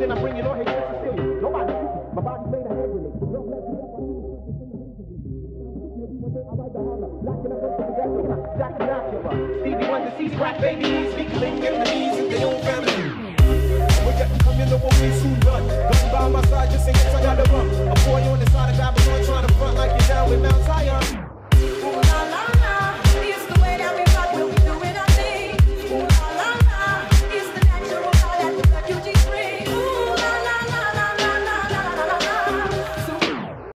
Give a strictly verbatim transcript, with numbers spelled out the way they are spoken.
then I bring it on here to Cecilia. Nobody, my body's made a hand grenade. Don't let me up, I need maybe one day I write the harder. Black and I'm going to the Jackson Acura. Stevie Wonder sees crack babies, speaking in the